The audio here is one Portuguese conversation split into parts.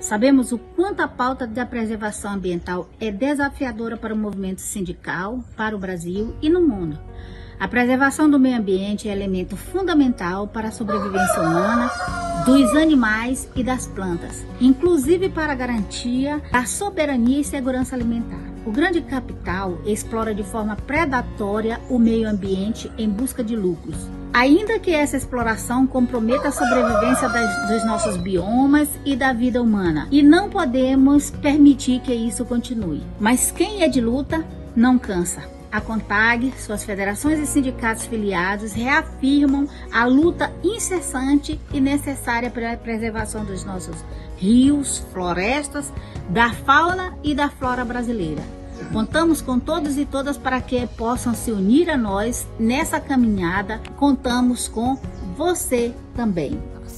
Sabemos o quanto a pauta da preservação ambiental é desafiadora para o movimento sindical, para o Brasil e no mundo. A preservação do meio ambiente é elemento fundamental para a sobrevivência humana, dos animais e das plantas, inclusive para a garantia da soberania e segurança alimentar. O grande capital explora de forma predatória o meio ambiente em busca de lucros. Ainda que essa exploração comprometa a sobrevivência dos nossos biomas e da vida humana, e não podemos permitir que isso continue. Mas quem é de luta não cansa. A CONTAG, suas federações e sindicatos filiados reafirmam a luta incessante e necessária pela preservação dos nossos rios, florestas, da fauna e da flora brasileira. Contamos com todos e todas para que possam se unir a nós nessa caminhada. Contamos com você também.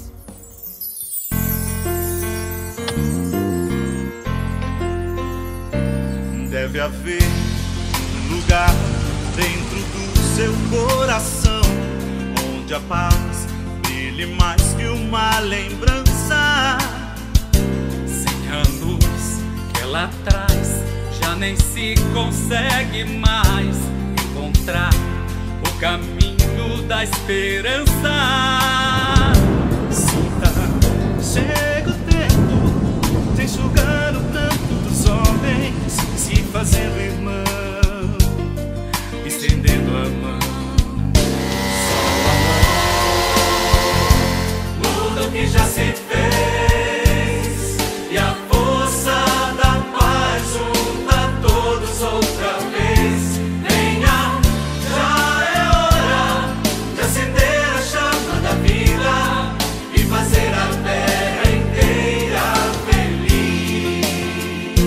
Deve haver um lugar dentro do seu coração onde a paz brilhe mais que uma lembrança. Sem a luz que ela traz, já nem se consegue mais encontrar o caminho da esperança. Sinta, chega o tempo de enxugar o pranto dos homens, se fazendo irmão, estendendo a mão. Só o amor muda o que já se fez, e a força da paz junta todos outra vez. Venha, já é hora de acender a chama da vida e fazer a terra inteira feliz.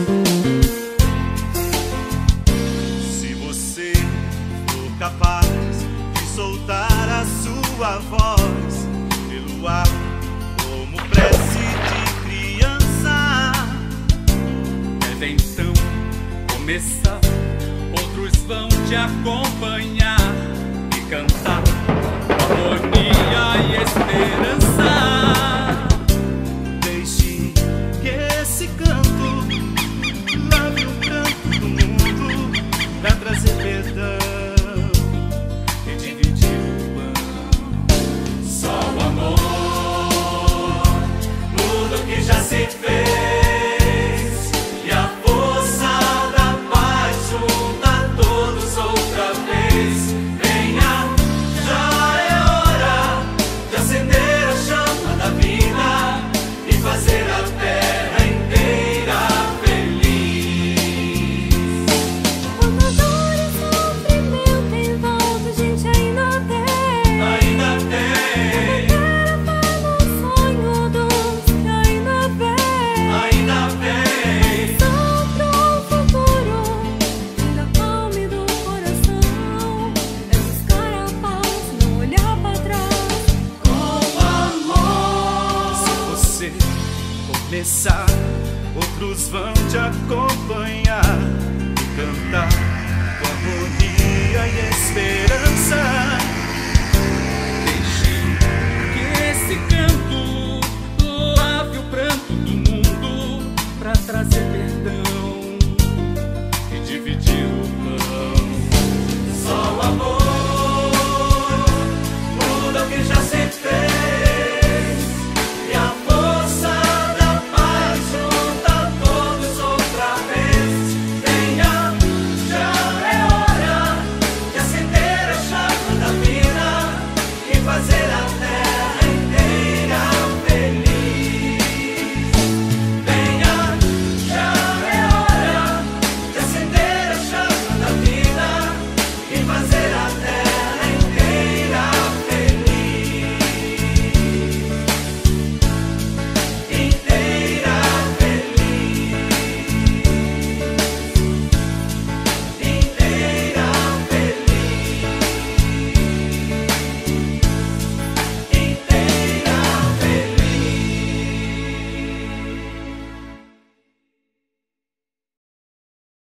Se você for capaz de soltar a sua voz pelo ar como prece de criança, Deve então começar, outros vão te acompanhar e cantar harmonia e esperança. deixe que esse canto lave o pranto do mundo pra trazer perdão e dividir o pão. Só o amor muda o que já se fez, e a força da paz junta todos outra vez. Venha, já é hora de acender a chama da vida e fazer a terra inteira feliz. Quando a dor e sofrimento em volta, gente ainda tem. Ainda tem, Era para o sonho dos que ainda vem. ainda tem. Só pro futuro, ainda calme do coração. É buscar a paz, não olhar pra trás. Com amor, se você começar, outros vão te acompanhar e cantar com harmonia e esperança. Deixe que esse canto lave o pranto do mundo pra trazer